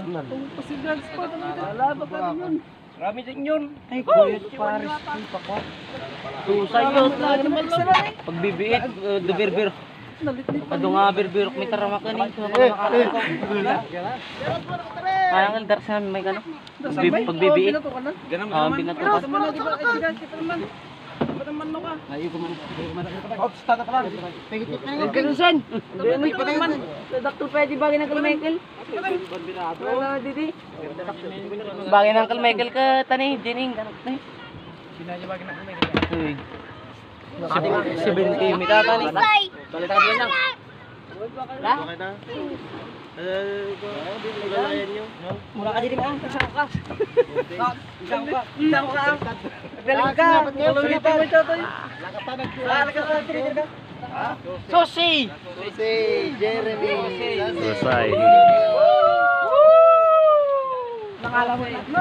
Kung pasigans pa, wala ba pa rin yun? Marami din yun. Ay, kuyot paris. Ay, pako. Tusay yun. Pagbibiit, dubirbir. Ado nga birbirok may taramak na nito. Kaya nga dar sa may gano. Pagbibiit. Binato ka. Ayo ko man. Ops, tata ka lang. Kanusan. May panaman. Dr. Pwede bagay ng Uncle Michael. Wala didi. Bagay ng Uncle Michael ka tani, dining ganap na. Sinaya bagay ng Uncle Michael. 70 mita tani. Balitan din lang. Ha? Mura ka diri mo, kasama ka. Kasama ka. Galing ka. Ulit mo ito to. Susi! Susi, Jeremy. Selesai. Nakala mo na.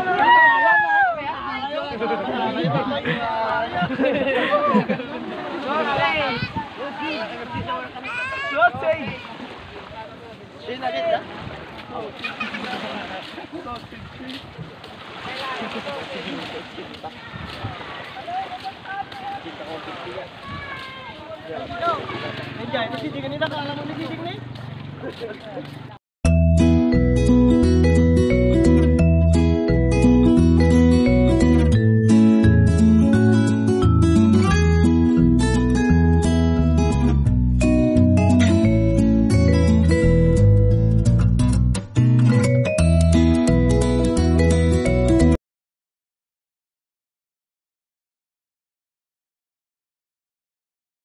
Susi! Sinagit Enjoy, kasi di kanina kaalam mo nagiging ni.